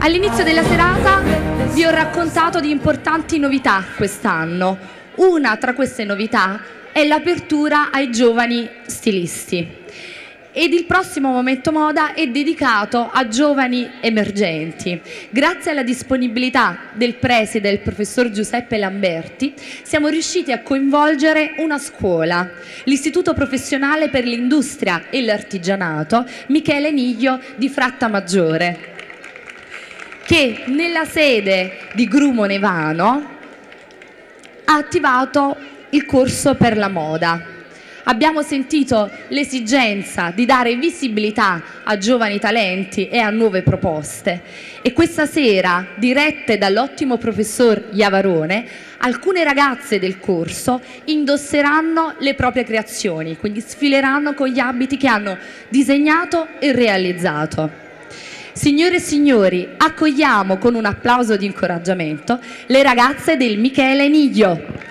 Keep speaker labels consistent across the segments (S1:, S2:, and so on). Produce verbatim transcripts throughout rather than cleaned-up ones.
S1: All'inizio della serata vi ho raccontato di importanti novità quest'anno. Una tra queste novità è l'apertura ai giovani stilisti. Ed il prossimo Momento Moda è dedicato a giovani emergenti. Grazie alla disponibilità del preside, il professor Giuseppe Lamberti, siamo riusciti a coinvolgere una scuola, l'Istituto Professionale per l'Industria e l'Artigianato Michele Niglio di Frattamaggiore, che nella sede di Grumo Nevano ha attivato il corso per la moda. Abbiamo sentito l'esigenza di dare visibilità a giovani talenti e a nuove proposte e questa sera, dirette dall'ottimo professor Iavarone, alcune ragazze del corso indosseranno le proprie creazioni, quindi sfileranno con gli abiti che hanno disegnato e realizzato. Signore e signori, accogliamo con un applauso di incoraggiamento le ragazze del Michele Niglio.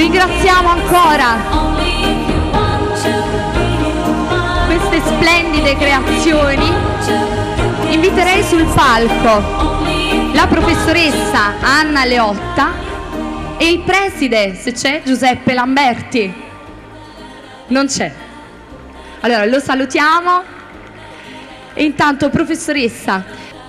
S1: ringraziamo ancora queste splendide creazioni. Inviterei sul palco la professoressa Anna Leotta e il preside, se c'è, Giuseppe Lamberti. Non c'è. Allora lo salutiamo. E intanto, professoressa,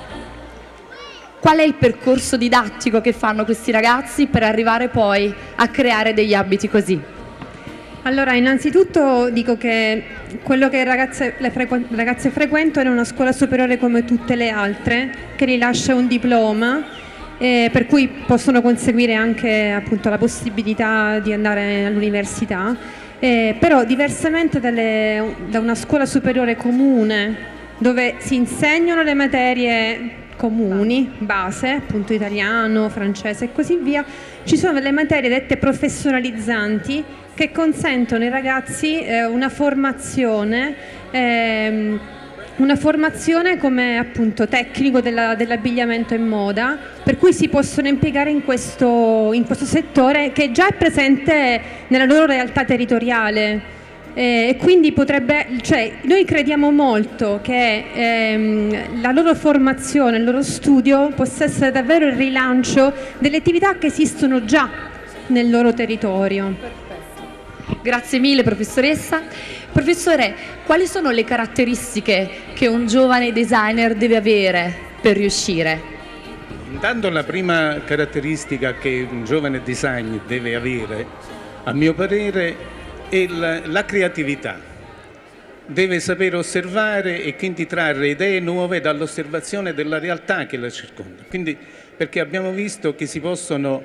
S1: qual è il percorso didattico che fanno questi ragazzi per arrivare poi a creare degli abiti così?
S2: Allora, innanzitutto dico che quello che ragazze, le frequ ragazze frequentano è una scuola superiore come tutte le altre, che rilascia un diploma, eh, per cui possono conseguire anche appunto la possibilità di andare all'università, eh, però diversamente dalle, da una scuola superiore comune, dove si insegnano le materie comuni, base, appunto italiano, francese e così via, ci sono delle materie dette professionalizzanti che consentono ai ragazzi eh, una formazione, ehm, una formazione come appunto tecnico dell'abbigliamento e moda, per cui si possono impiegare in questo, in questo settore che già è presente nella loro realtà territoriale. E eh, quindi potrebbe, cioè, noi crediamo molto che ehm, la loro formazione, il loro studio possa essere davvero il rilancio delle attività che esistono già nel loro territorio.
S1: Grazie mille, professoressa. Professore, quali sono le caratteristiche che un giovane designer deve avere per riuscire?
S3: Intanto la prima caratteristica che un giovane designer deve avere, a mio parere, è la, la creatività. Deve saper osservare e quindi trarre idee nuove dall'osservazione della realtà che la circonda. Quindi, perché abbiamo visto che si possono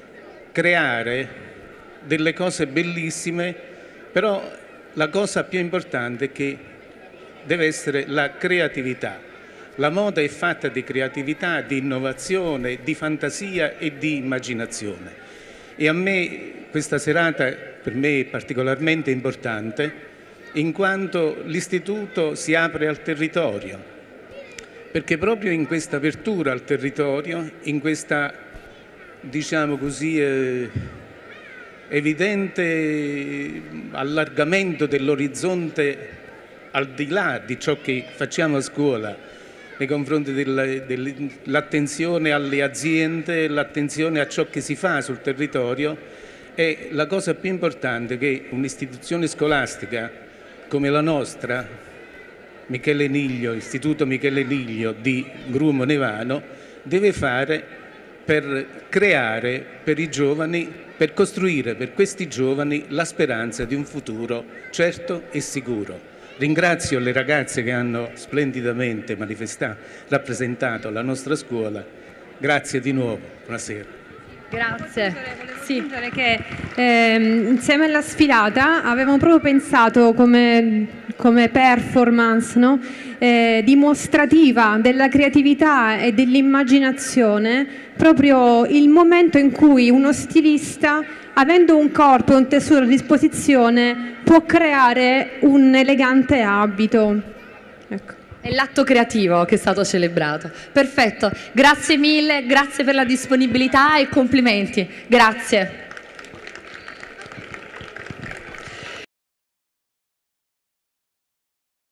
S3: creare delle cose bellissime, però la cosa più importante è che deve essere la creatività. La moda è fatta di creatività, di innovazione, di fantasia e di immaginazione. E a me questa serata per me è particolarmente importante in quanto l'istituto si apre al territorio, perché proprio in questa apertura al territorio, in questa, diciamo così, eh, evidente allargamento dell'orizzonte al di là di ciò che facciamo a scuola nei confronti dell'attenzione alle aziende, l'attenzione a ciò che si fa sul territorio, è la cosa più importante che un'istituzione scolastica come la nostra, Michele Niglio, Istituto Michele Niglio di Grumo Nevano, deve fare per creare per i giovani, per costruire per questi giovani la speranza di un futuro certo e sicuro. Ringrazio le ragazze che hanno splendidamente manifestato, rappresentato la nostra scuola. Grazie di nuovo, buonasera.
S1: Grazie.
S2: Sì. Che, ehm, insieme alla sfilata avevamo proprio pensato come, come performance, no? eh, dimostrativa della creatività e dell'immaginazione, proprio il momento in cui uno stilista, avendo un corpo e un tessuto a disposizione, può creare un elegante abito. Ecco.
S1: È l'atto creativo che è stato celebrato. Perfetto, grazie mille, grazie per la disponibilità e complimenti. Grazie.